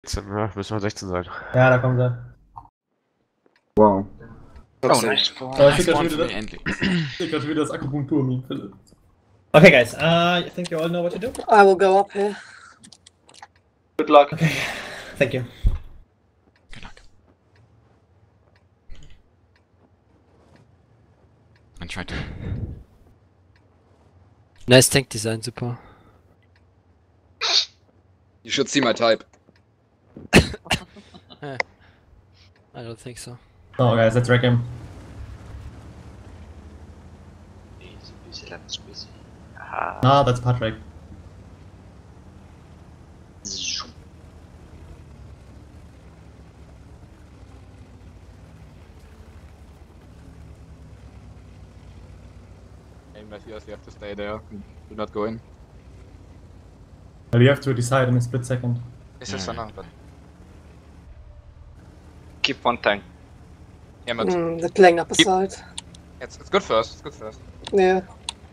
17, ja, müssen wir 16 sein. Ja, da kommen sie. Wow. Oh, nice. Aber ich krieg Spawn grad für mich endlich. wieder das Akupunktur-Meme, Philipp. Okay, guys, I think you all know what to do. I will go up here. Good luck. Okay, thank you. Good luck. And try to. Nice tank design, super. You should see my type. I don't think so. Oh, guys, let's wreck him. Easy peasy lemon squeezy. Ah, that's Patrick. Hey, Matthias, you have to stay there. Do not go in. Well, you have to decide in a split second. This is another. Keep one tank. Yeah, but They're playing up a side. it's good first. It's good first. Yeah.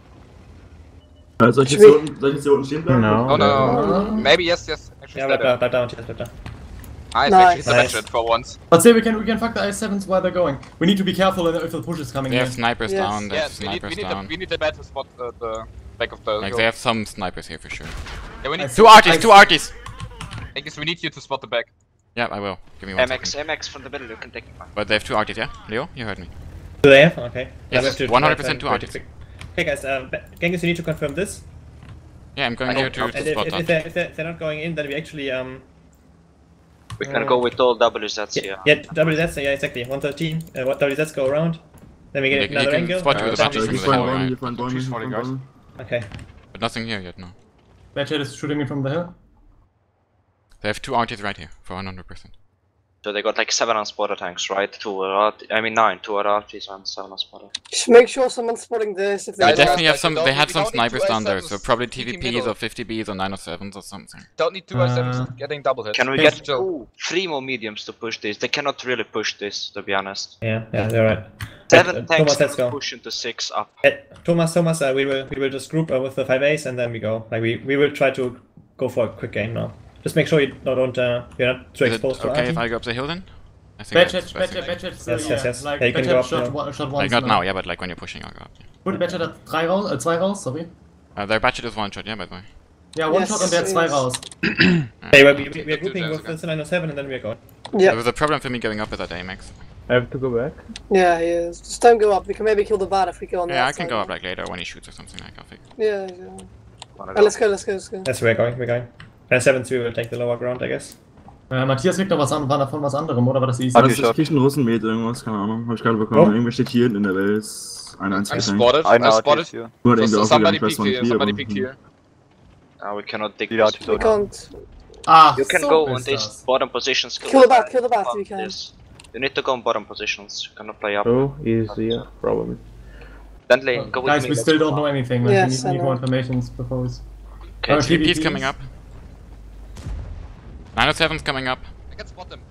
Soll ich jetzt hier unten stehen bleiben? No. Oh no. Maybe yes. Actually, Yeah, stay there. bleib da, bleib da. Nice. Nice. Actually, the Nice. match for once. But say we can fuck the I7s while they're going. We need to be careful if the push is coming They in. have snipers Yes. down, they have Yeah, snipers down. we need the bat to spot the back of the. Like, hill. they have some snipers here for sure. Yeah, we need. Two arties! I guess we need you to spot the back. Yeah, I will. Give me 1 MX, second. MX from the middle, you can take it. But they have two arties, yeah? Leo, you heard me. Do they have? Okay. Yes, we have to 100% two try to arties. Okay, guys, Genghis, you need to confirm this. Yeah, I'm going here to And spot if they're not going in, then we actually We can go with all WZs here. yeah, WZs, yeah, exactly. 113. What WZs go around? Then we get You another can angle. spot you with a Then- bunch Hier from fallen the hill, Bäume, right? hier fallen Bäume, hier fallen Bäume. Okay. But nothing here yet, no. Badger is shooting me from the hill. They have two arties right here, for 100%. So they got like 7 unspotter tanks, right? 9, 2 RRTs and 7 unspotter. Just make sure someone's spotting this if They they Guys, definitely have guys, some, we they had don't some need snipers two down there, S7s so probably peeking TVPs middle. or 50Bs or 907s or something. Don't need two S7s getting double hits. Can we Yes. get Chill. 3 more mediums to push this? They cannot really push this, to be honest. Yeah, they're right. 7 Right, tanks Thomas, let's can go. push into 6 up. Thomas, we will just group with the 5As and then we go. Like we will try to go for a quick game now. Just make sure you don't you're not too Is it exposed to okay RT. if I go up the hill then? I think Badger, that's the best thing. Yes. Like, Yeah, you can go up shot now, yeah, but like when you're pushing, I'll go up. Gut, Badger hat 3 raus, 2 raus, sorry. Their Badger does one shot, yeah, by the way. Ja, one Yes, shot und der hat 2 yes. raus. Hey, we're grouping with the 907 and then we're going. There Yeah, was a problem for me going up with that AMX. I have to go back. yeah, he is. Just don't go up. We can maybe kill the bat if we go on Yeah, that I can side. go up like later when he shoots or something like I'll fix. Yeah. Wanna Oh, go? let's go. Yes, we're going. And 7-2 will take the lower ground, I guess. Matthias kriegt noch was an, war davon was anderem, oder war das easy? Also ich krieg einen Russenmet, irgendwas, keine Ahnung. Hab ich gerade bekommen. Oh. Irgendwer steht hier hinten in der Welt. Ein I'm einziger Tank. spotted. I'm spotted. Nur hat irgendwie Somebody aufgegangen, ich weiß peeked zwar here. nicht wie, Somebody aber... peeked here. We cannot dig Yeah, this. We can't. Ach, You can so go on ist these das. bottom positions. Kill the bat if you can. Yes. You need to go on bottom positions. You cannot play up. Oh, easy, probably. Bentley, go with Guys, me. we still don't know anything. Like, Yes, we I need know. more informations before we... Okay, TVP's coming up. 907's coming up. I can spot them.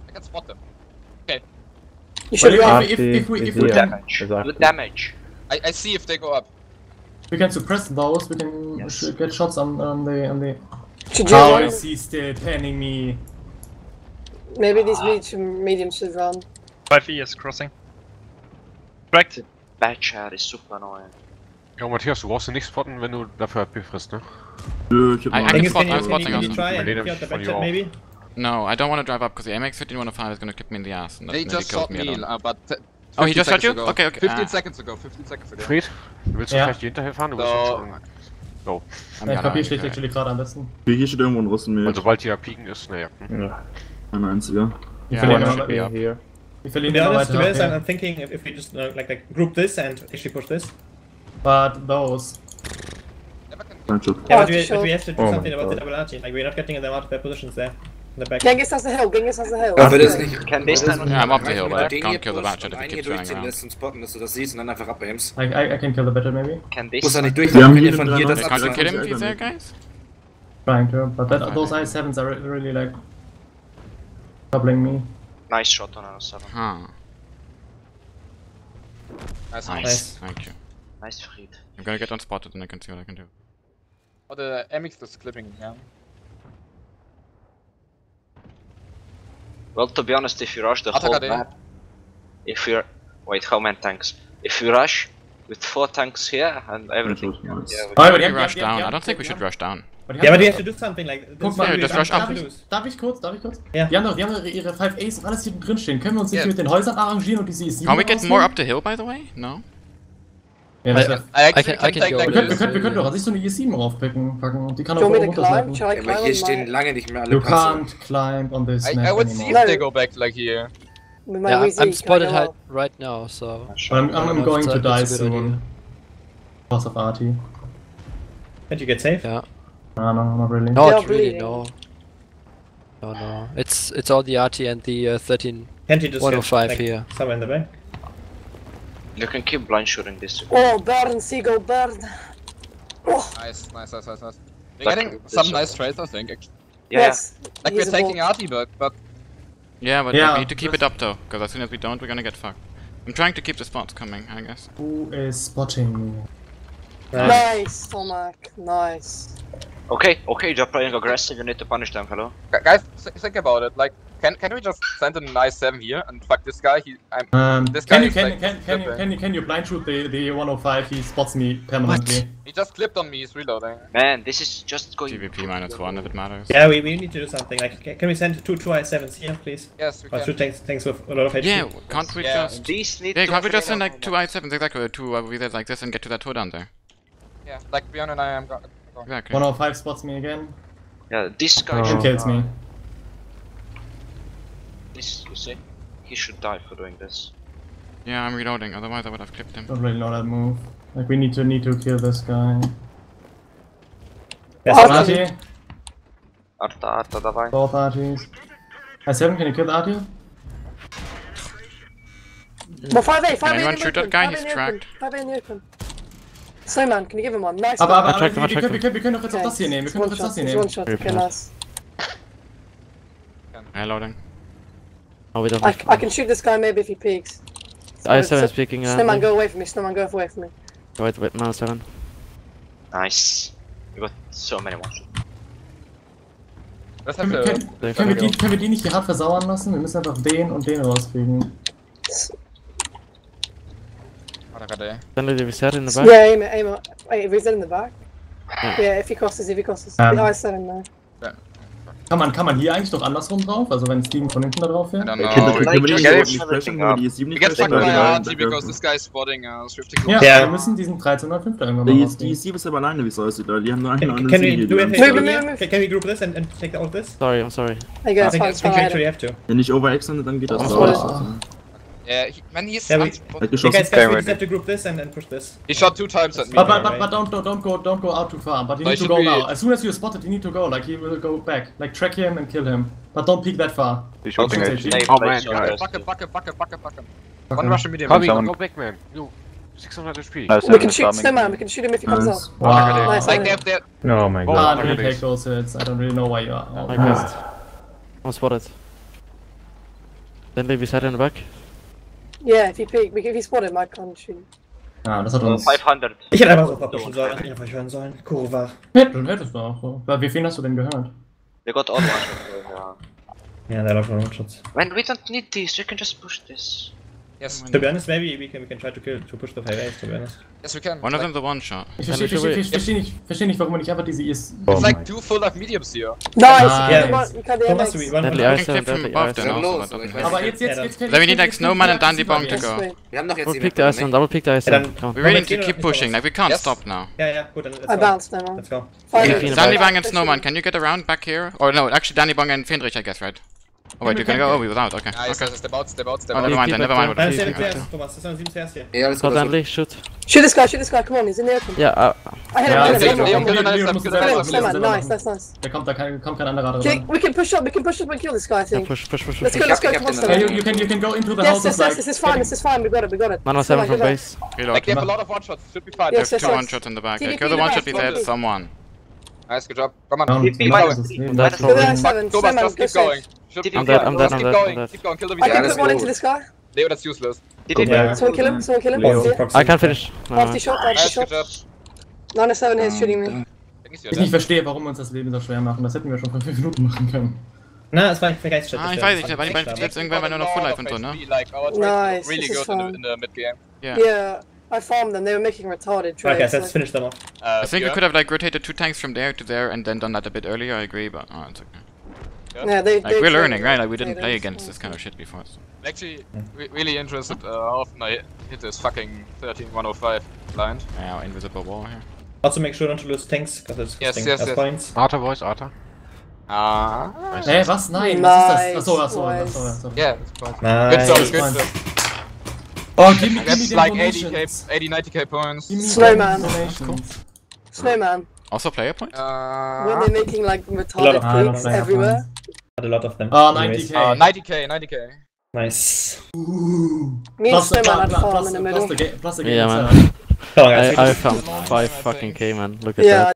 You should Well, run. if we Good can, damage. Exactly. Good damage. I see if they go up. we can suppress those, we can Yes. get shots on the... Should you How run? is he still panning me? Maybe these mediums should run. 5E is crossing. Correct. Bad chat is super annoying. Ja, Matthias, du brauchst ihn nicht spotten, wenn du dafür HP frisst, ne? Nö, ich hab I noch can Genghis, spot, can I'm you spotting also. try and Lena clear out the von back you chat auch. maybe? No, I don't want to drive up because the AMX 5115 is going to kick me in the ass. And that They nearly just killed shot me, alone. but. Oh, he 15 just shot you? seconds ago. Okay, okay. 15 seconds ago. 15 seconds ago. Fred, willst du Ja. vielleicht hier hinterher fahren? Du bist No. schon... Go. I'm Ja, gonna- Papier steht actually gerade am besten. Hier steht irgendwo ein Russenmet. Weil sobald hier pieken ist, naja. Ein einziger. Wir Yeah, verlieren one immer, should be up. Here. wir verlieren To be immer honest, to be honest, weiter. I'm thinking if we just like group this and actually push this. But those... Nein, shot. Yeah, Oh, but we sure. have to do Oh something my about the God. double arching. Like we're not getting them out of their positions there. In the back. Genghis has the hill. Aber das nicht. Can this time Yeah, I'm up the hill, Wenn but I du den hier can't kill the pushst Badger und if it einen hier keeps going durchziehen around. lässt und spotten, dass du das siehst und dann einfach abaimst. I can kill the better maybe. Can this Muss er nicht Wir durchlaufen, haben wenn hier ihr von den hier das dran- Can't you kill abschneidet. him if he's there, guys? Trying to, but those I7s are really like... troubling me. nice shot on our 7. Huh. Nice. Nice. Thank you. Nice Fried. I'm gonna get unspotted and I can see what I can do. Oh, the MX is clipping, yeah. Well, to be honest, if you rush the Attack whole AD. map, if you're wait, how many tanks? If you rush with 4 tanks here and everything, Nice. Nice. yeah, Aber We die haben- rush die haben- down. die I haben- don't think we die should haben- rush down. aber die Yeah, haben- but we have to do something like this. Guck mal, Yeah, just rush up. Darf ich kurz? Ja. Die haben doch ihre 5 A's und alles hier drin stehen. Können wir uns nicht Yeah. mit den Häusern arrangieren und diese E7 Can we get rausnehmen? more up the hill, by the way? No? Ja, das wär- I actually I can take go like with wir this. können doch an sich so eine E7 raufpacken und die kann Do auch you want me oben to climb? runterschleppen. Shall I Ja, aber climb hier on stehen my, lange nicht mehr alle You Panzer. can't climb on this I map would see anymore. if they go back like here. with my Yeah, Wheezy? I'm Can I spotted go out? right now, so. But I'm going to die That's a good idea. soon. Because of Artie. Can't you get safe? Yeah. No, not really. No, They're it's really bleeding. no. No. It's all the RT and the 13. Can't you just 105 get, like, here. somewhere in the back? you can keep blind shooting this. Oh, burn, Seagull, burn. Oh, Nice. We're Like getting this some one. nice trades, I think. Actually. Yeah, yes. Like we're He's a taking ball. Artie, but Yeah, but Yeah, we need to keep just- it up though, because as soon as we don't, we're gonna get fucked. I'm trying to keep the spots coming, I guess. Who is spotting me? Nice, Tomac, nice. okay, you're playing aggressive, you need to punish them, hello? guys, think about it. Like, can we just send a nice 7 here and fuck this guy? This guy is like Can you blind shoot the 105? He spots me permanently. he just clipped on me. He's reloading. Man, this is just going. TVP -1 if it matters. Yeah, we need to do something. Like, can we send two I7s here, please? Yes, we Or can. two tanks with a lot of HP? Yeah, can't we Yeah. just... These need Yeah, to can't we just send fail. like 2 I7s, exactly, or 2 VZs like this and get to that tour down there? Yeah, like Bjorn and I am going. Exactly. 105 spots me again Yeah, this guy and should. kills me. This, you see, he should die for doing this. Yeah, I'm reloading, otherwise I would have clipped him. Don't really know that move. Like we need to kill this guy. Yes, Oh, Artie, Arta, dawaj. both Arties. I7, can you kill Artie? Well, 5A, 5A anyone in the shoot that open, guy? 5A He's in the open, tracked. 5A in the open. Snowman, can you give him one? Nice Aber, one. aber wir können doch jetzt auch das hier nehmen. Wir können doch jetzt das hier One nehmen. shot, okay, nice. Reloading. Oh, we don't I have. can shoot this guy maybe if he peeks. I7 is peeking. Snowman, go away from me, Snowman, go away from me. Wait, -7. Nice. We got so many ones. Let's have to. Können wir die nicht hier hart versauern lassen? Wir müssen einfach den und den rauskriegen. Then leave his head in the back. Yeah, aim it. Wait, if he's in the back? Yeah, if he crosses. The eyes set him there. Kann man hier eigentlich doch andersrum drauf? Also wenn Steven von hinten da drauf I wäre? don't Können know. wir die get nicht everything flashen, up. wenn die E7 We nicht get fucked flashen? by Weil Artie because this guy is spotting Swifty. Ja, Ja. wir müssen diesen 1305 da irgendwann mal die rausnehmen. E7 ist aber alleine, wie es aussieht. Die haben nur eine Can we do anything Move, here? move. Can we group this and take out this? Sorry, I'm sorry. There you go, I it's think, fine, I it's think we fine. actually have to. Wenn ich overextende, dann geht das Oh, raus. Yeah, when he's Yeah, we- unspotted. Hat Okay, geschossen. guys, we just have to group this and push this. He shot 2 times at me. But don't go out too far. But you No, need it to should go be- now. As soon as you're spotted, you need to go. Like he will go back. Like track him and kill him. But don't peek that far. Okay, Oh man, guys. Bucket. One Russian medium. Come on, go back, man. You, 600 HP. We can shoot Snowman, we can shoot him if he comes Nice. out. Wow. Nice, Like nice. they're Oh my Oh, Can't look really at take this. those hits. I don't really know why you are. Oh, I missed. I'm spotted. Then leave his head in the back. Yeah, if he spot him, I can't shoot. Ja, das hat uns. 500. Ich hätte einfach so pushen sollen, ich hätte einfach hören sollen. Kurva. Hättest du auch so. Wie viel hast du denn gehört? They got all one. Yeah, they're not one shots. Man, we don't need this. We can just push this. yes, To be honest, maybe we can try to push the 5As, to be honest. yes we can. One of Like, them the one shot. Ich verstehe nicht, warum man nicht einfach diese ist. it's like 2 full life mediums here. Nice, Yeah. you can't do Thomas, MX. we want Deadly We I7, can clip from deadly above I7. then also, los, but doesn't ich matter. Aber jetzt Then we need like Snowman and Dandy Bong to Yes, go. wait. Wir haben doch jetzt Double die peek the Map, I7, double peek the I7. dann- Come on. We really need Moment, to keep pushing, like we can't Yes. stop now. Yeah, good, then let's I go. bounced now. Let's go. Yeah. Dandy Bang and Snowman, can you get around back here? Or no, actually Dandy Bang and Findrich, I guess, right? Oh wait, you can go without, okay. Nice, Okay. step out. Oh, never mind then, never mind. Nein, Please, stay please. zuerst, Thomas, das sind 7 zuerst hier. Ja, alles So gut. alles gut. Danley, shoot. Shoot this guy, come on, he's in the open. Yeah, I hit him, Ja, I hit Leon, him, I hit him. Leon muss selber Kill him, machen, Snowman, selber nice, machen. nice. Da kommt kein anderer Okay, dran. we can push up and kill this guy, I yeah, think. push. Let's go, Ich come on, hab den Snowman. You can go into the Yes, houses yes, this is fine, we got it. Man was 7 from base. Reload. Like they have a lot of one shots. Should be fine. Yes, There's yes, 2 yes. one shots in the back. TDP Kill the one shot, be back, dead, TDP. someone. Nice, good job. Come on. Down. TP Nice. minus. I'm dead. Go there, Probably. 7, Thomas, Snowman, just go keep safe. going. Should be I'm fine. dead, I'm Just dead, keep I'm going. dead. Keep going. Kill the I can Yeah, VC. put one into this guy. Leo, that's useless. TP Yeah. Someone kill him, Proxy. I can't finish. No, After shot, after Nice, good shot. job. 9-7 here shooting me. I think he's Ich nicht verstehe, warum wir uns das Leben so schwer machen. Das hätten wir schon vor 5 Minuten machen können. Na, es war ein Vergleichsschritt. Ich weiß nicht, weil jetzt irgendwann war nur noch Full Life und so, ne? Like, our trades Nice, were really this is good fun. in the mid game. Yeah, I farmed them. They were making retarded trades. Okay, so let's finish them off. I think we could have like rotated 2 tanks from there to there and then done that a bit earlier, I agree, but it's okay. Yeah, they Like, we're traded learning, right? Like, we didn't potatoes. play against this kind of shit before, so. Actually, really interested how often I hit this fucking 13-105 blind. Yeah, invisible wall here. Also make sure not to lose tanks, because it's Yes, costing yes, us yes. points. Arthur Voice, Arthur. Ah. Was? Nein, was ist das? Achso. Yeah, that's fine. Nice. Good job, good job. Oh, give me That's the like donations. 80-90k points. Give me Snowman. the donations. Snowman. Also player points? When they're making like lot retarded of trades player everywhere. Had a lot of them. Oh, Anyways. 90k. 90k. Nice. Me and Snowman had farm in the middle. Plus the game. Yeah, man. Oh, guys, we I just- found 5 fucking K, man. Look at Yeah. that.